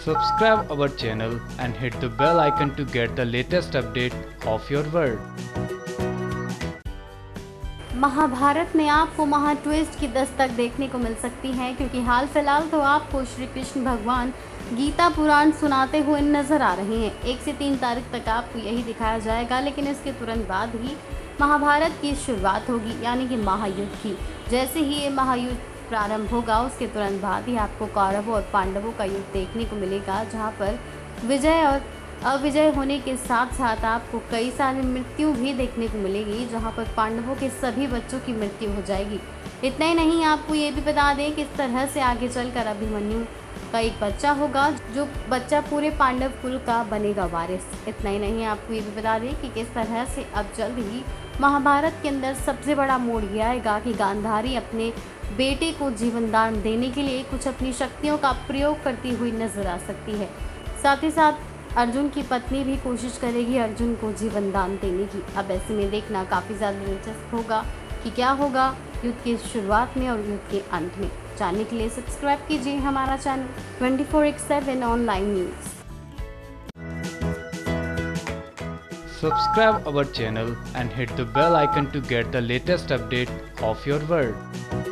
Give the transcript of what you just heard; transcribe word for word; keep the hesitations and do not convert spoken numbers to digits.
Subscribe our channel and hit the bell icon to get the latest update of your world. Mahabharat में आपको महा twist की दस्तक देखने को मिल सकती है, क्योंकि हाल फिलहाल तो आपको श्री कृष्ण भगवान गीता पुराण सुनाते हुए नजर आ रहे हैं। एक से तीन तारीख तक आपको यही दिखाया जाएगा, लेकिन इसके तुरंत बाद ही महाभारत की शुरुआत होगी, यानी कि महायुद्ध की। जैसे ही ये महायुद्ध प्रारंभ होगा, उसके तुरंत बाद ही आपको कौरवों और पांडवों का युद्ध देखने को मिलेगा, जहाँ पर विजय और अविजय होने के साथ साथ आपको कई सारी मृत्यु भी देखने को मिलेगी, जहां पर पांडवों के सभी बच्चों की मृत्यु हो जाएगी। इतना ही नहीं, आपको ये भी बता दें कि इस तरह से आगे चलकर अभिमन्यु का एक बच्चा होगा, जो बच्चा पूरे पांडव कुल का बनेगा वारिस। इतना ही नहीं, आपको ये भी बता दें कि किस तरह से अब जल्द ही महाभारत के अंदर सबसे बड़ा मोड़ ये आएगा कि गांधारी अपने बेटे को जीवन दान देने के लिए कुछ अपनी शक्तियों का प्रयोग करती हुई नजर आ सकती है। साथ ही साथ अर्जुन की पत्नी भी कोशिश करेगी अर्जुन को जीवन दान देने की। अब ऐसे में देखना काफ़ी ज़्यादा दिलचस्प होगा कि क्या होगा युद्ध की शुरुआत में और युद्ध के अंत में। जानने के लिए सब्सक्राइब कीजिए हमारा channel twenty four X seven online news. Subscribe our channel and hit the bell icon to get the latest update of your world.